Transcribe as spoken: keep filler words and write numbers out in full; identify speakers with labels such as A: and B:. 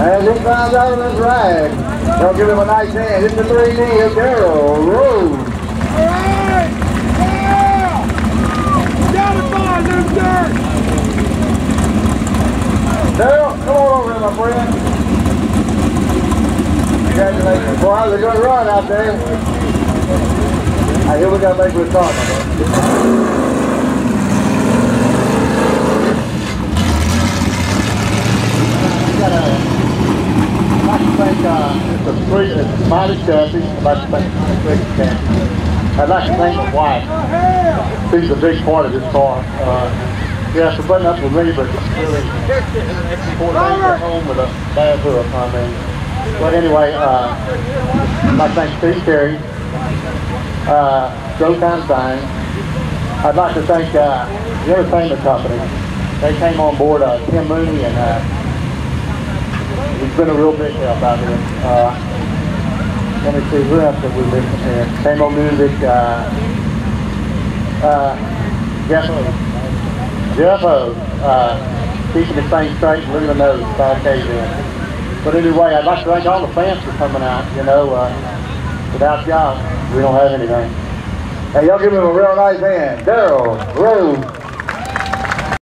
A: As he climbs out of his rag, they'll give him a nice hand. It's the three D of Darrell, Rhodes.
B: All right! Yeah! Got it, boy, new dirt!
A: Darrell, come on over here, my friend. Congratulations. Boy, that was a good run out there. All right, here we got to make a start, my man. I'd like to thank uh, it's a three, it's a mighty chassis. I'd like to thank the three chassis. I'd like to thank my wife. She's a big part of this car. Uh, yeah, for putting up with me, but really four days at home with a bad hook. I mean, but anyway, uh, I'd like to thank Steve Carey, uh, Joe Constein. I'd like to thank uh, the entertainment company. They came on board, uh, Tim Mooney, and uh, he's been a real big help out here. Uh, let me see, who else have we listened here? Camo Music, uh, uh, Jeff O. Jeff O. Uh, keeping the thing straight, look at the nose, five K's in. But anyway, I'd like to thank all the fans for coming out. You know, uh, without y'all, we don't have anything. Hey, y'all give him a real nice hand. Darrell, Rhodes.